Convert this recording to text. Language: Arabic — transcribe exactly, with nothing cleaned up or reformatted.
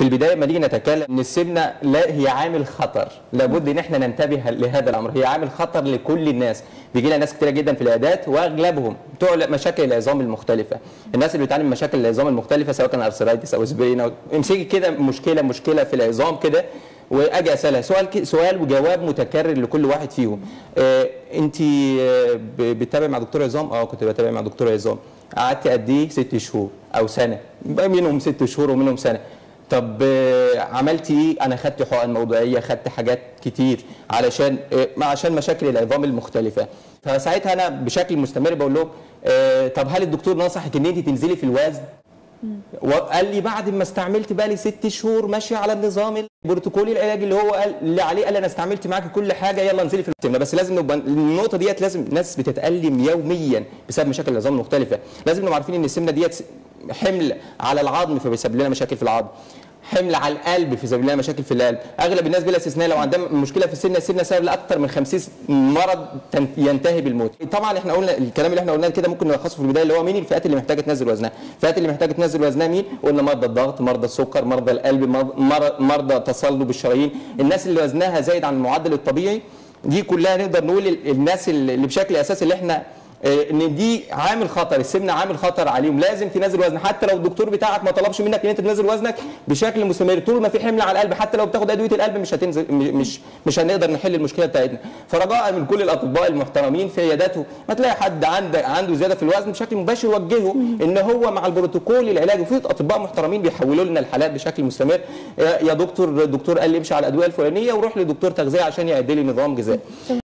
في البدايه لما نيجي نتكلم ان السمنه لا هي عامل خطر، لابد ان احنا ننتبه لهذا الامر، هي عامل خطر لكل الناس. بيجي لنا ناس كتيره جدا في العيادات واغلبهم بتوع مشاكل العظام المختلفه، الناس اللي بتعاني من مشاكل العظام المختلفه سواء كان ارثرايتس او سبرين او امسكي كده مشكله مشكله في العظام كده، واجي اسالها سؤال سؤال وجواب متكرر لكل واحد فيهم. آه انت بتتابعي مع دكتور عظام؟ اه كنت بتابع مع دكتور عظام. قعدت قد ايه؟ ست شهور او سنه، منهم ست شهور ومنهم سنه. طب عملت ايه؟ انا خدت حقن موضعيه، خدت حاجات كتير علشان عشان مشاكل العظام المختلفه. فساعتها انا بشكل مستمر بقول لهم طب هل الدكتور نصحك ان انت تنزلي في الوزن؟ وقال لي بعد ما استعملت بقى لي ست شهور ماشيه على النظام البروتوكولي العلاجي اللي هو قال اللي عليه، قال انا استعملت معاكي كل حاجه، يلا انزلي في السمنه. بس لازم نبقى النقطه ديت، لازم ناس بتتالم يوميا بسبب مشاكل العظام المختلفه، لازم نبقى عارفين ان السمنه ديت حمل على العظم فبيسبب لنا مشاكل في العظم، حمل على القلب فبيسبب لنا مشاكل في القلب. اغلب الناس بلا استثناء لو عندها مشكله في السمنه، السمنه سبب لاكثر من خمسين مرض ينتهي بالموت. طبعا احنا قلنا الكلام اللي احنا قلناه كده ممكن نلخصه في البدايه، اللي هو مين الفئات اللي محتاجه تنزل وزنها؟ الفئات اللي محتاجه تنزل وزنها مين؟ قلنا مرضى الضغط، مرضى السكر، مرضى القلب، مرضى تصلب الشرايين، الناس اللي وزنها زايد عن المعدل الطبيعي. دي كلها نقدر نقول الناس اللي بشكل اساسي اللي احنا ان دي عامل خطر، السمنه عامل خطر عليهم، لازم تنزل وزن حتى لو الدكتور بتاعك ما طلبش منك ان انت تنزل وزنك بشكل مستمر. طول ما في حمل على القلب حتى لو بتاخد ادويه القلب مش هتنزل، مش مش هنقدر نحل المشكله بتاعتنا. فرجاء من كل الاطباء المحترمين في عياداته ما تلاقي حد عنده عنده زياده في الوزن بشكل مباشر وجهه ان هو مع البروتوكول العلاجي. في اطباء محترمين بيحولوا لنا الحالات بشكل مستمر، يا دكتور الدكتور قال لي امشي على الادويه الفلانيه وروح لدكتور تغذيه عشان يعدل لي نظام غذائي.